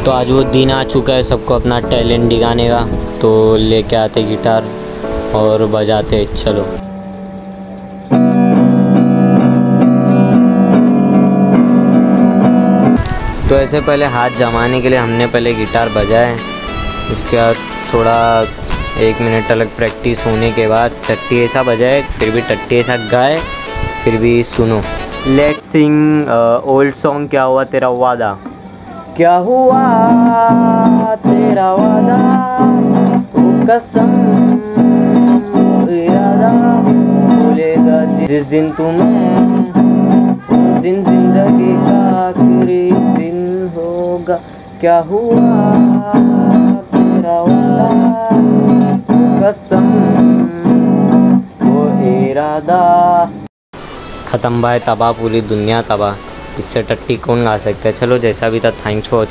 तो आज वो दिन आ चुका है सबको अपना टैलेंट दिखाने का, तो लेके आते गिटार और बजाते। चलो तो ऐसे पहले हाथ जमाने के लिए हमने पहले गिटार बजाए, उसके बाद थोड़ा 1 मिनट अलग प्रैक्टिस होने के बाद टट्टी ऐसा बजाए, फिर भी टट्टी ऐसा गाए, फिर भी सुनो। लेट्स सिंग ओल्ड सॉन्ग क्या हुआ तेरा वादा। क्या हुआ तेरा वादा, वो कसम इरादा, भूलेगा जिस दिन तुम्हें, उस दिन जिंदगी का आखिरी दिन होगा। क्या हुआ तेरा वादा, कसम वो इरादा। खत्म भाई, तबाह पूरी दुनिया तबाह। इससे टट्टी कौन गा सकता है। चलो जैसा भी था, थैंक्स फॉर